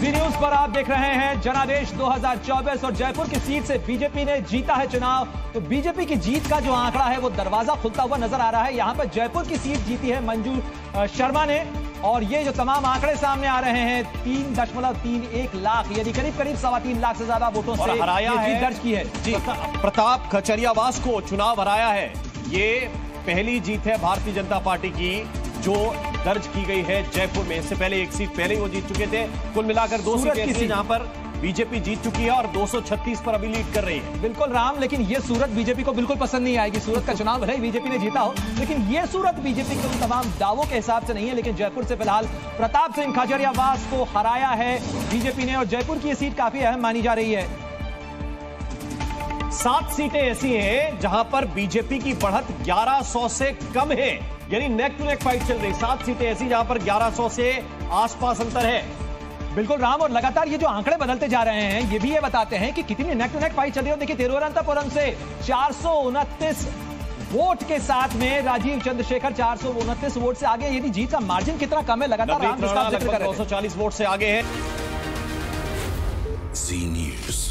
जी news पर आप देख रहे हैं जनादेश 2024 और जयपुर की सीट से बीजेपी ने जीता है चुनाव। तो बीजेपी की जीत का जो आंकड़ा है वो दरवाजा खुलता हुआ नजर आ रहा है। यहां पर जयपुर की सीट जीती है मंजू शर्मा ने और ये जो तमाम आंकड़े सामने आ रहे हैं 3.31 लाख यानी करीब 3.25 लाख से ज्यादा वोटों से हराया है, दर्ज की है। जी प्रताप खचरियावास को चुनाव हराया है। ये पहली जीत है भारतीय जनता पार्टी की जो दर्ज की गई है जयपुर में। इससे पहले एक सीट पहले ही वो जीत चुके थे। कुल मिलाकर 2 सीटें ऐसी जहां पर बीजेपी जीत चुकी है और 236 पर अभी लीड कर रही है। बिल्कुल राम, लेकिन ये सूरत बीजेपी को बिल्कुल पसंद नहीं आएगी। सूरत का चुनाव भले ही बीजेपी ने जीता हो, लेकिन ये सूरत बीजेपी के तमाम दावों के हिसाब से नहीं है। लेकिन जयपुर से फिलहाल प्रताप सिंह खचरियावास को हराया है बीजेपी ने और जयपुर की ये सीट काफी अहम मानी जा रही है। 7 सीटें ऐसी हैं जहां पर बीजेपी की बढ़त 1100 से कम है, यानी नेक टू नेक फाइट चल रही। 7 सीटें ऐसी जहां पर 1100 से आसपास अंतर है। बिल्कुल राम, और लगातार ये जो आंकड़े बदलते जा रहे हैं ये भी ये बताते हैं कि कितनी नेक टू नेक फाइट चल रही है। देखिए तिरुवनंतपुरम से 429 वोट के साथ में राजीव चंद्रशेखर 429 वोट से आगे, यदि जीत का मार्जिन कितना कम है लगातार लगभग 240 वोट से आगे है। जी न्यूज़।